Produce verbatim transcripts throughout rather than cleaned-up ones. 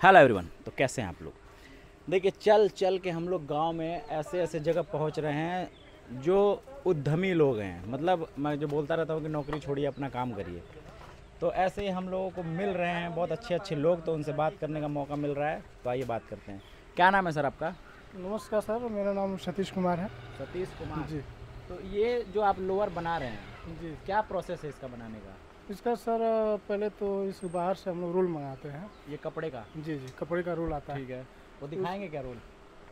Hello everyone. तो कैसे हैं आप लोग? देखिए, चल चल के हम लोग गांव में ऐसे ऐसे जगह पहुंच रहे हैं जो उद्यमी लोग हैं। मतलब मैं जो बोलता रहता हूं कि नौकरी छोड़िए, अपना काम करिए। तो ऐसे ही हम लोगों को मिल रहे हैं बहुत अच्छे अच्छे लोग, तो उनसे बात करने का मौका मिल रहा है। तो आइए बात करते हैं। क्या नाम है सर आपका? नमस्कार सर, मेरा नाम सतीश कुमार है। सतीश कुमार जी तो ये जो आप लोअर बना रहे हैं, जी। क्या प्रोसेस है इसका बनाने का? इसका सर पहले तो इस बाहर से हम लोग रोल मंगाते हैं। ये कपड़े का? जी जी, कपड़े का रोल आता है। ठीक है, वो दिखाएंगे क्या रोल?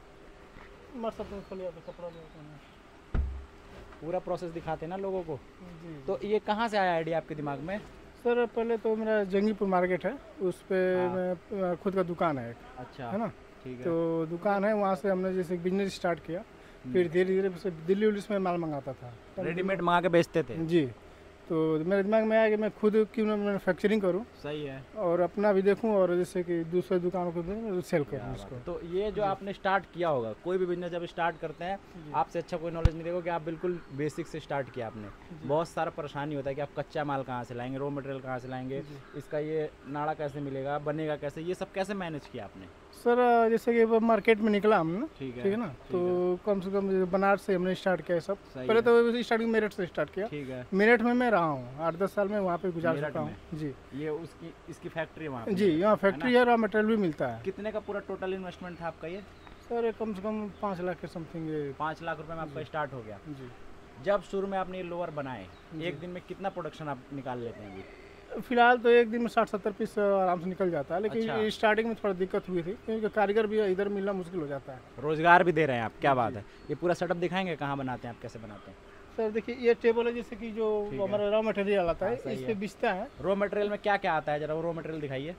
मर सब खोलिए तो कपड़ा लेते हैं। पूरा प्रोसेस दिखाते हैं ना लोगों को। जी तो ये कहाँ से आया आइडिया आपके दिमाग में? सर, पहले तो मेरा जंगीपुर मार्केट है, उस पे हाँ। मैं खुद का दुकान है एक, अच्छा, है ना। ठीक है। तो दुकान है, वहाँ से हमने जैसे बिजनेस स्टार्ट किया। फिर धीरे धीरे से दिल्ली उल्ली में माल मंगाता था, रेडीमेड मंगा के बेचते थे? जी। तो मेरे दिमाग में आया कि मैं खुद क्यों ना मैन्युफैक्चरिंग करूं सही है। और अपना भी देखूं, और जैसे कि दूसरे दुकानों को भी सेल करूं उसको। तो ये जो आपने स्टार्ट किया होगा, कोई भी बिजनेस जब स्टार्ट करते हैं, आपसे अच्छा कोई नॉलेज नहीं देगा कि आप बिल्कुल बेसिक से स्टार्ट किया आपने। बहुत सारा परेशानी होता है कि आप कच्चा माल कहाँ से लाएंगे, रॉ मटेरियल कहाँ से लाएंगे, इसका ये नाड़ा कैसे मिलेगा, बनेगा कैसे, ये सब कैसे मैनेज किया आपने? सर जैसे कि वो मार्केट में निकला हम ना, ठीक है, ठीक है ना। तो कम से कम बनारस से हमने स्टार्ट किया सब। सही पहले है। तो स्टार्टिंग मेरठ से स्टार्ट किया। ठीक है। मेरठ में मैं रहा हूँ, आठ दस साल में वहाँ पे गुजार मेरठ चुका हूँ। में? जी ये उसकी इसकी फैक्ट्री है वहाँ पे? जी, यहाँ फैक्ट्री है, रॉ मटेरियल भी मिलता है। कितने का पूरा टोटल इन्वेस्टमेंट था आपका ये? सर कम से कम पाँच लाख के समथिंग। पाँच लाख रुपए में आपका स्टार्ट हो गया। जी। जब शुरू में आपने ये लोअर बनाए, एक दिन में कितना प्रोडक्शन आप निकाल लेते हैं अभी? फिलहाल तो एक दिन में साठ सत्तर पीस आराम से निकल जाता है, लेकिन अच्छा। स्टार्टिंग में थोड़ा दिक्कत हुई थी क्योंकि कारीगर भी इधर मिलना मुश्किल हो जाता है। रोजगार भी दे रहे हैं आप, क्या बात है। ये पूरा सेटअप दिखाएंगे कहाँ बनाते हैं आप, कैसे बनाते हैं? सर देखिए, ये टेबल है जैसे कि जो हमारा रॉ मटेरियल आता है, इस पे बिछता है। रॉ मटेरियल में क्या क्या आता है, जरा वो रॉ मटेरियल दिखाइए।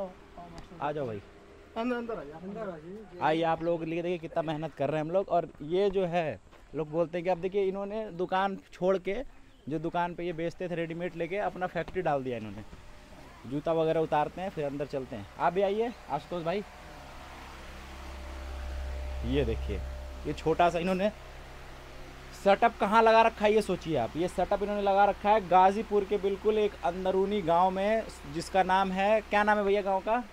आ जाओ भाई, अंदर अंदर आ जाइए, अंदर आ जाइए। आइए आप लोग लिए। देखिए कितना मेहनत कर रहे हैं हम लोग। और ये जो है, लोग बोलते हैं कि अब देखिए इन्होंने दुकान छोड़ के, जो दुकान पे ये बेचते थे रेडीमेड, लेके अपना फैक्ट्री डाल दिया इन्होंने। जूता वगैरह उतारते हैं, फिर अंदर चलते हैं। आप भी आइए आशुतोष भाई। ये देखिए, ये छोटा सा इन्होंने सेटअप कहाँ लगा रखा है, ये सोचिए आप। ये सेटअप इन्होंने लगा रखा है गाजीपुर के बिल्कुल एक अंदरूनी गांव में, जिसका नाम है, क्या नाम है भैया गांव का?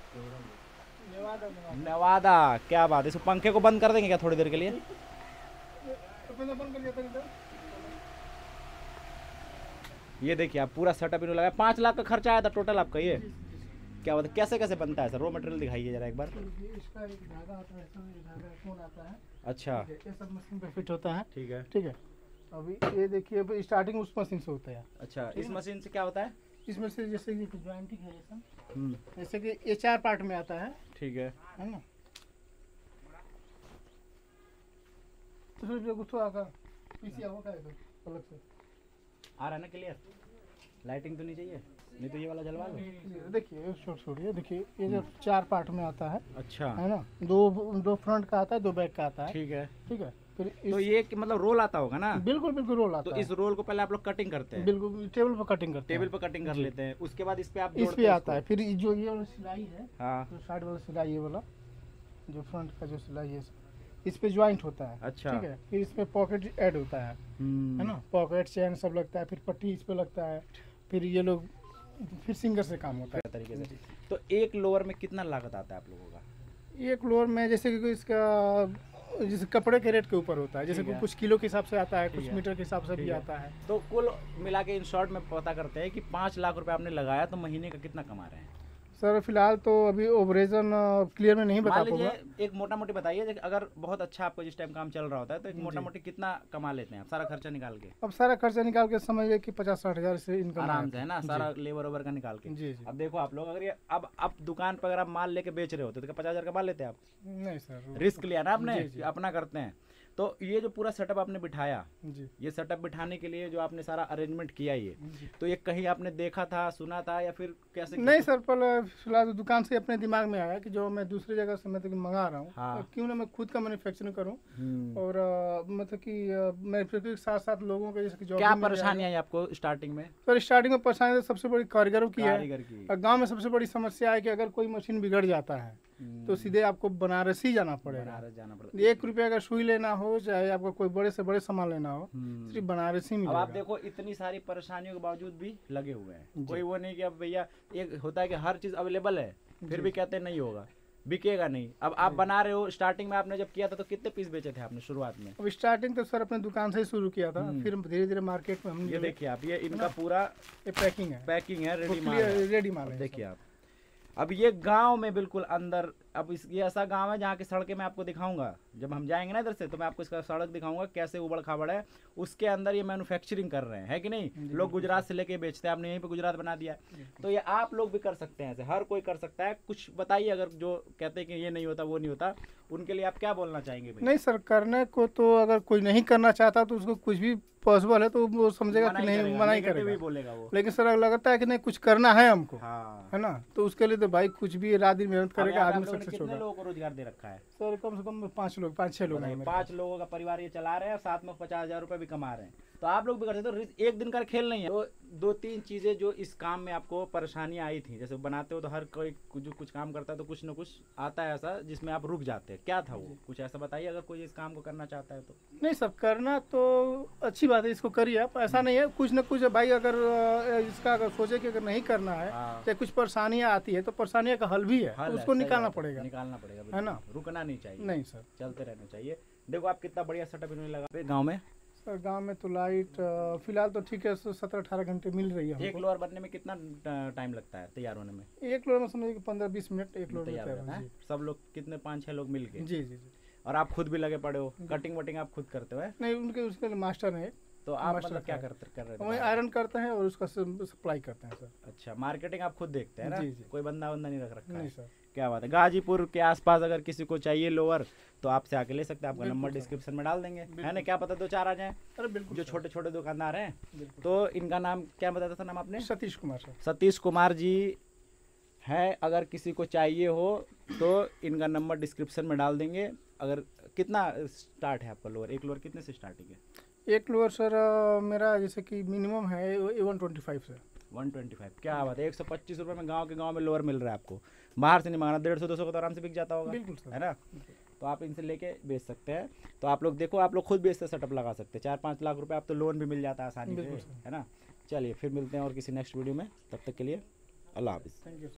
नवादा। क्या बात है। इस पंखे को बंद कर देंगे क्या थोड़ी देर के लिए? ये देखिए आप, पूरा सेटअप इन्होंने लगाया। पाँच लाख का खर्चा आया था टोटल आपका। ये क्या बात है, कैसे कैसे बनता है सर? रॉ मटेरियल दिखाइए जरा एक बार। इसका एक धागा आता है, इसमें एक धागा कोन आता है। अच्छा, ये सब मशीन पे फिट होता है। ठीक है। ठीक है। अभी ये देखिए, अभी स्टार्टिंग उस मशीन से होता है। अच्छा, इस मशीन से क्या होता है? इसमें से जैसे कि जॉइंटिंग है, जैसा हम्म, जैसे कि ये चार पार्ट में आता है, ठीक है। है ना। तो फिर जो गुस्सा आका पीसी आवा का है तो अलग से आ रहा है ना क्लियर? लाइटिंग तो नहीं चाहिए? नहीं तो ये वाला जलवा लो। ये देखिए, शॉर्ट छोड़िए। देखिए ये जो चार पार्ट में आता है, अच्छा, है ना। दो दो फ्रंट का आता है, दो बैक का आता है। ठीक है। ठीक है। फिर इस, तो ये कि मतलब रोल आता होगा ना? बिल्कुल बिल्कुल रोल आता तो है। इस रोल को पहले आप लोग कटिंग करते हैं? बिल्कुल टेबल पर कटिंग करते हैं। टेबल पर कटिंग कर लेते हैं, उसके बाद इस पे आप इस जोड़ते पे हैं आता है। फिर ये जो ये वाला सिलाई है, इसको? हाँ, जो साइड वाला सिलाई, ये वाला जो फ्रंट का जो सिलाई है, इस पे ज्वाइंट होता है। अच्छा। ठीक है। फिर इसमें पॉकेट ऐड होता है, है ना। पॉकेट चैन सब लगता है, फिर पट्टी इस पे लगता है। फिर ये लोग फिर सिंगर से काम होता है तरीके से। तो एक लोअर में कितना लागत आता है आप लोगों का? एक फ्लोर में जैसे कि इसका जैसे कपड़े के रेट के ऊपर होता है, जैसे ठीक है। कुछ किलो के हिसाब से आता है, ठीक कुछ है। मीटर के हिसाब से ठीक भी है। आता है। तो कुल मिला के इन शॉर्ट में पता करते हैं कि पाँच लाख रुपए आपने लगाया, तो महीने का कितना कमा रहे हैं? सर फिलहाल तो अभी ओवरेजन क्लियर में नहीं बता मान पाऊंगा। लीजिए एक मोटा मोटी बताइए, जैसे अगर बहुत अच्छा आपको जिस टाइम काम चल रहा होता है, तो एक मोटा मोटी कितना कमा लेते हैं आप सारा खर्चा निकाल के? अब सारा खर्चा निकाल के समझिए कि पचास साठ हजार से इनकम आराम से, है ना, सारा लेबर ओबर का निकाल के। जी जी। अब देखो आप लोग, अगर ये अब अब दुकान पर अगर आप माल लेके बेच रहे होते तो पचास हजार का माल लेते आप? नहीं सर, रिस्क लिया ना आपने जी, जी। कि अपना करते हैं। तो ये जो पूरा सेटअप आपने बिठाया, जी ये सेटअप बिठाने के लिए जो आपने सारा अरेंजमेंट किया, ये जी। तो ये कहीं आपने देखा था, सुना था, या फिर कैसे? नहीं सर, पहले फिलहाल तो दुकान से अपने दिमाग में आया कि जो मैं दूसरी जगह से मतलब कि मंगा रहा हूँ, हाँ। तो क्यों ना मैं खुद का मैन्युफैक्चरिंग करूँ। हम्म। और अ, मतलब कि मैन्युफैक्चरिंग के साथ साथ लोगों के जैसे कि जॉब क्या भी मिल परेशानी जाएगा। आई आपको स्टार्टिंग में? सर स्टार्टिंग में परेशानी तो सबसे बड़ी कारीगरों की है। कारीगर की। और गांव में सबसे बड़ी समस्या है कि अगर कोई मशीन बिगड़ जाता है तो सीधे आपको बनारस ही जाना पड़ेगा। बनारस जाना पड़ता। एक रुपये अगर सुई लेना हो, चाहे आपको कोई बड़े से बड़े सामान लेना हो, हम्म। सिर्फ बनारस ही अब मिलेगा। आप देखो, इतनी सारी परेशानियों के बावजूद भी लगे हुए हैं। कोई वो नहीं कि अब भैया, एक होता है कि हर चीज़ अवेलेबल है फिर भी कहते हैं नहीं होगा। बिकेगा नहीं। अब आप बना रहे हो, स्टार्टिंग में आपने जब किया था तो कितने पीस बेचे थे आपने शुरुआत में? अब स्टार्टिंग तो सर अपने दुकान से ही शुरू किया था, फिर धीरे धीरे मार्केट में हम ये देखिए आप, ये इनका पूरा ये पैकिंग है, पैकिंग है, रेडी माल है। रेडी माल है। देखिए आप, अब ये गांव में बिल्कुल अंदर, अब इस ये ऐसा गांव है जहाँ की सड़कें मैं आपको दिखाऊंगा, जब हम जाएंगे ना इधर से तो मैं आपको इसका सड़क दिखाऊंगा कैसे उबड़ खाबड़ है, उसके अंदर ये मैन्युफैक्चरिंग कर रहे हैं, है कि नहीं? लोग गुजरात से लेके बेचते हैं, आपने यहीं पे गुजरात बना दिया है, तो ये आप लोग भी कर सकते हैं, ऐसे हर कोई कर सकता है। कुछ बताइए, अगर जो कहते हैं कि ये नहीं होता वो नहीं होता, उनके लिए आप क्या बोलना चाहेंगे भाई? नहीं सर, करने को तो अगर कोई नहीं करना चाहता तो उसको कुछ भी पॉसिबल है तो वो समझेगा कि नहीं, मना ही करेगा, बोलेगा वो। लेकिन सर लगता है कि नहीं कुछ करना है हमको, हाँ। है ना, तो उसके लिए तो भाई कुछ भी रात दिन मेहनत करेगा आदमी सक्सेस कितने होगा। लोगों को रोजगार दे रखा है सर कम से कम पाँच लोग, पाँच छह लोग हैं। पाँच लोगों का परिवार ये चला रहे हैं, साथ में पचास हजार रुपए भी कमा रहे हैं, तो आप लोग भी कर सकते हो। एक दिन का खेल नहीं है। तो दो तीन चीजें जो इस काम में आपको परेशानियां आई थी, जैसे बनाते हो तो हर कोई जो कुछ काम करता है तो कुछ न कुछ आता है ऐसा जिसमें आप रुक जाते हैं, क्या था वो? कुछ ऐसा बताइए, अगर कोई इस काम को करना चाहता है तो। नहीं सब करना तो अच्छी बात है, इसको करिए आप, ऐसा नहीं है, कुछ न कुछ भाई अगर इसका अगर सोचे कि अगर नहीं करना है तो कुछ परेशानियां आती है तो परेशानियों का हल भी है, तो उसको निकालना पड़ेगा, निकालना पड़ेगा, है ना, रुकना नहीं चाहिए। नहीं सर, चलते रहना चाहिए। देखो आप कितना बढ़िया सेटअप इन्होंने लगा गाँव में। सर गांव में तो लाइट फिलहाल तो ठीक है, सत्रह अठारह घंटे मिल रही है। एक लोअर बनने में कितना टाइम लगता है तैयार होने में? एक लोअर में समझिए कि पंद्रह बीस मिनट एक लोअर तैयार होता है। सब लोग कितने, पाँच छह लोग मिल के? जी जी जी। और आप खुद भी लगे पड़े हो, कटिंग वटिंग आप खुद करते हो? नहीं, उनके उसके लिए मास्टर है। तो आप मतलब क्या करते कर रहे थे? आयरन करते हैं और उसका सप्लाई करते हैं सर। अच्छा, मार्केटिंग आप खुद देखते हैं ना? जी जी। कोई बंदा बंदा नहीं रख रखा? नहीं सर। क्या बात है। गाजीपुर के आसपास अगर किसी को चाहिए लोअर तो आपसे आके ले सकते हैं, आपका नंबर डिस्क्रिप्शन में डाल देंगे, है ना? क्या पता दो चार आ जाए। अरे बिल्कुल, जो छोटे छोटे दुकानदार हैं। तो इनका नाम क्या बताया था नाम आपने? सतीश कुमार सर। सतीश कुमार जी है, अगर किसी को चाहिए हो तो इनका नंबर डिस्क्रिप्शन में डाल देंगे। अगर कितना स्टार्ट है आपका लोअर? एक लोअर कितने से स्टार्टिंग है? एक लोअर सर मेरा जैसे कि मिनिमम है वन ट्वेंटी फाइव से वन ट्वेंटी फाइव। क्या बात है, एक सौ पच्चीस रुपये में गांव के गांव में लोअर मिल रहा है आपको, बाहर से नहीं मांगना। डेढ़ सौ दो सौ का तो आराम से बिक जाता होगा, बिल्कुल सर, है ना? तो आप इनसे लेके बेच सकते हैं। तो आप लोग देखो, आप लोग खुद बेचते सेटअप लगा सकते हैं, चार पाँच लाख रुपए आप तो लोन भी मिल जाता है आसानी से, है ना? चलिए फिर मिलते हैं और किसी नेक्स्ट वीडियो में, तब तक के लिए अल्लाह हाफिज़। Thank you.